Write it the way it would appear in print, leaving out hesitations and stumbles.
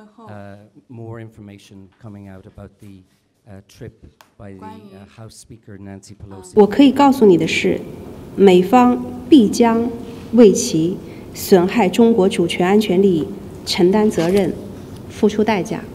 more information coming out about the trip by the House Speaker Nancy Pelosi. 我可以告诉你的是，美方必将为其损害中国主权安全利益承担责任，付出代价。